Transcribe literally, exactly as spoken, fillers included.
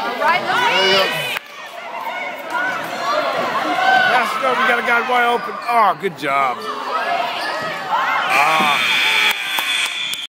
Right, Louise. Pass it over. You got a guy wide open. Oh, good job. Ah.